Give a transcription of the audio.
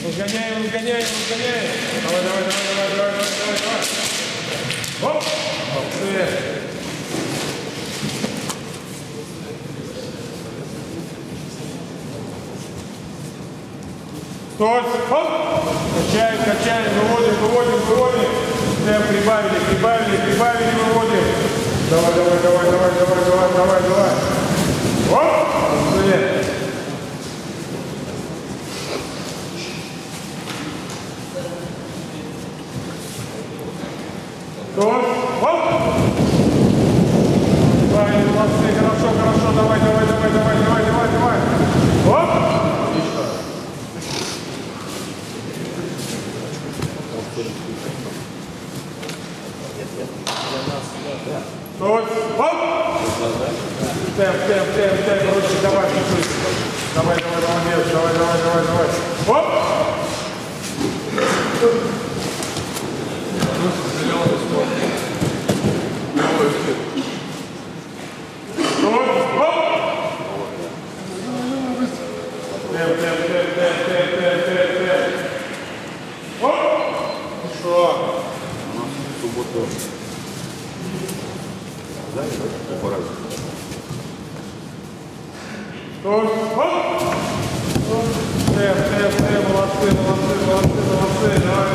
Разгоняем, разгоняем, разгоняем. Давай, давай, давай, давай, давай, давай, давай. Оп! Молодцы. Стой, оп! Качаем, качаем, выводим, выводим, выводим. Темп прибавили, прибавили, прибавили, выводим. Давай, давай, давай, давай, давай, давай, давай, давай. Оп! Молодцы. Стой, оп! Правильно, молодцы, хорошо, хорошо, давай, давай, давай, давай, давай, давай, давай. Оп! Отлично. Стой, оп! Темп, темп, темп, темп, ручки, давай, чуть-чуть. Давай, давай, молодец, давай, давай, давай, давай. Оп! Молодцы, молодцы, молодцы, молодцы, молодцы.